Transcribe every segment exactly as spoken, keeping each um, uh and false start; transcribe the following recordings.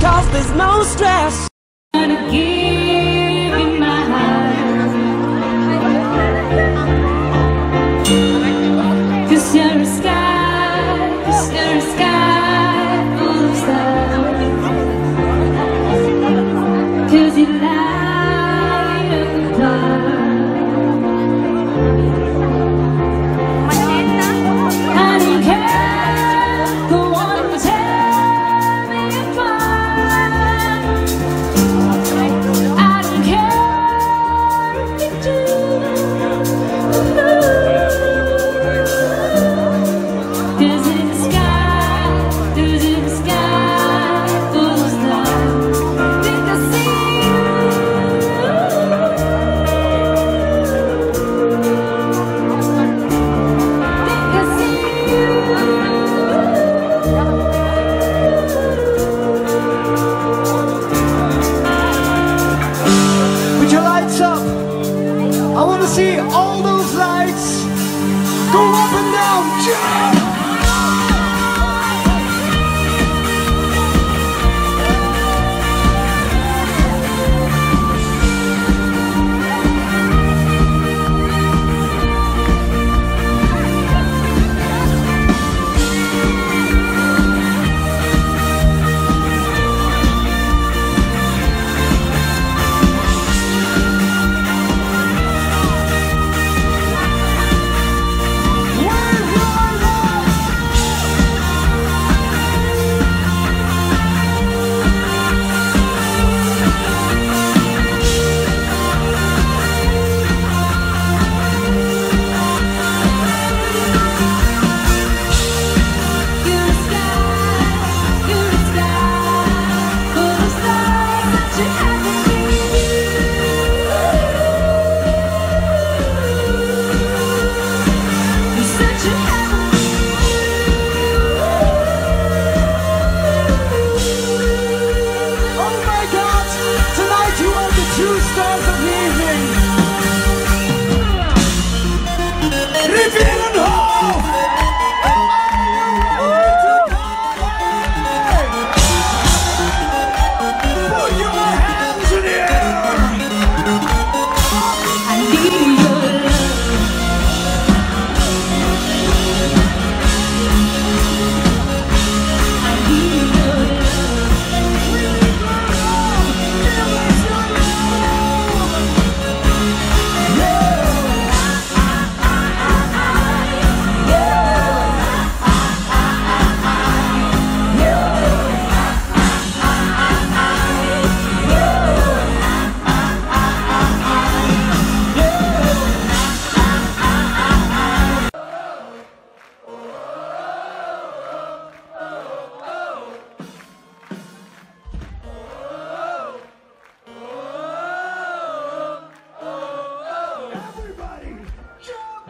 'cause there's no stress. I'm gonna give you my heart, 'cause you're a sky, 'cause you're a sky full of stars, 'cause you light up the dark. I don't care, go on and tear me apart. I don't care if you do. Cause in the sky, cause in the sky full of stars, think I see you. Think I see you. Put your lights up. I want to see all those lights go up and down. Jump! You're a sky, you're a sky full of stars, such a heavenly view. You're such a heavenly Oh my God! Tonight you are the true stars of the evening. Rivieren Hall! Put your hands in the air! I need your love. I need your love. Everybody, jump!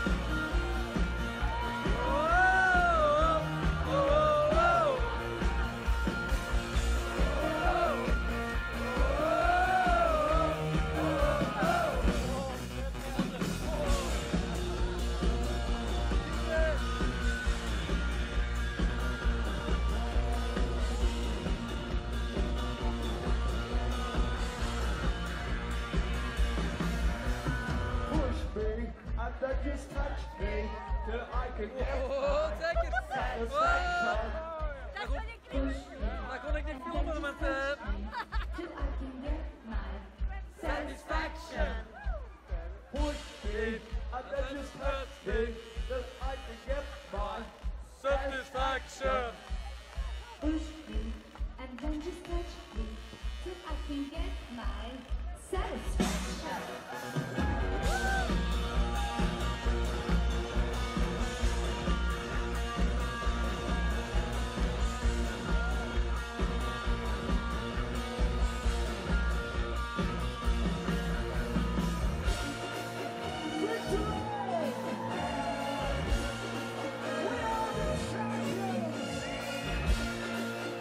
Push me, and then just touch me, till I can get Oh, säkert! satisfaction. Där kommer knipmomentet! Till I can get my Satisfaction! Push me, and then just touch me, till I can get my Satisfaction! push me and then just touch me till I can get my satisfaction. We are the champions!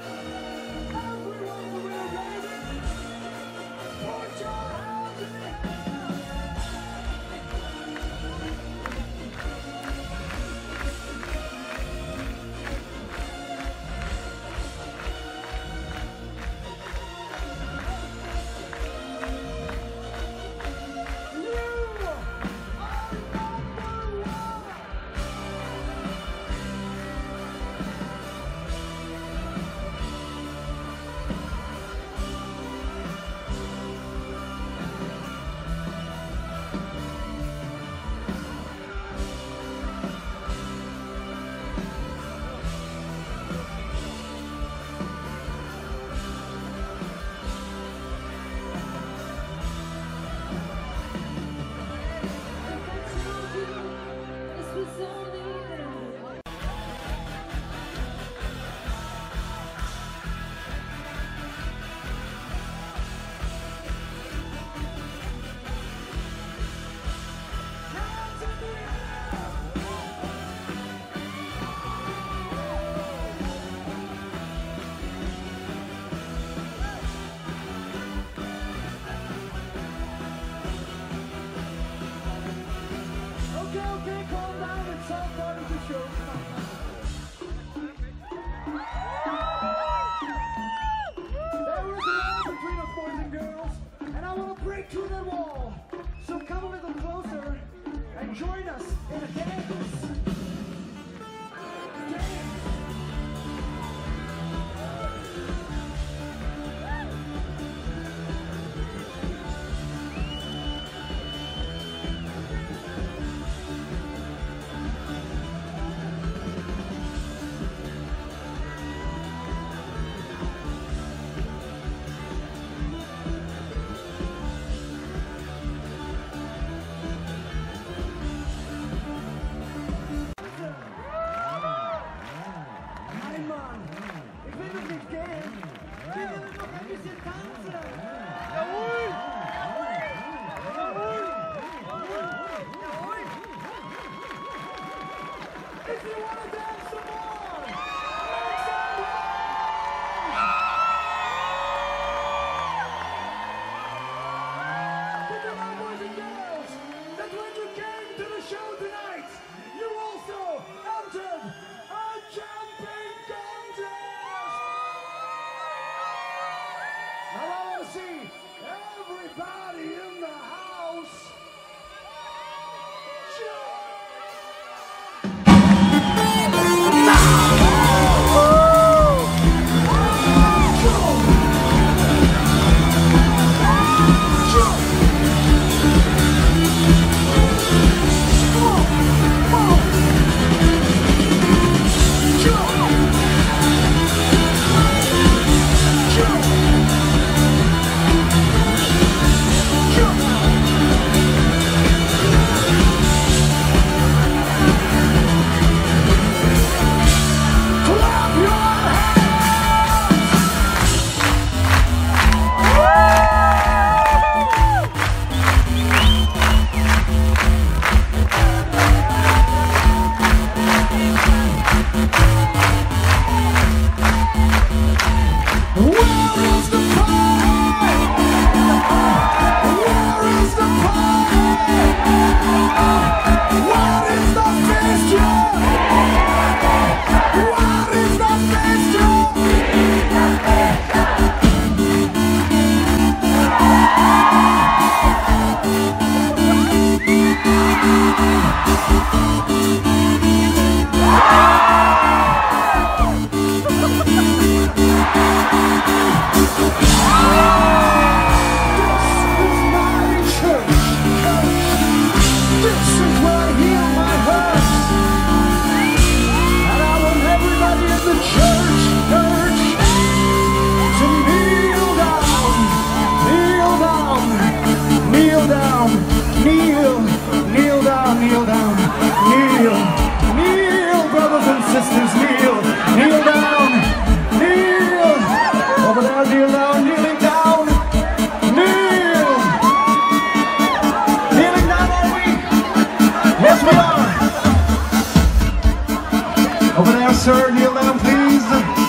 Sir, kneel down, please.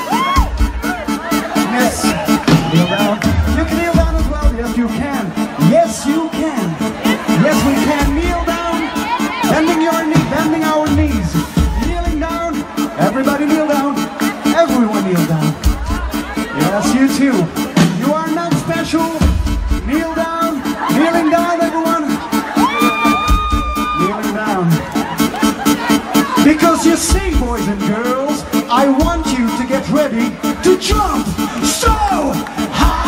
Yes, kneel down. You can kneel down as well. Yes, you can. Yes, you can. Yes, we can. Kneel down. Bending your knee, bending our knees. Kneeling down. Everybody kneel down. Everyone kneel down. Yes, you too. You are not special. Kneel down. Kneeling down, everyone. Kneeling down. Because you see, boys and girls, I want you to get ready to jump so high.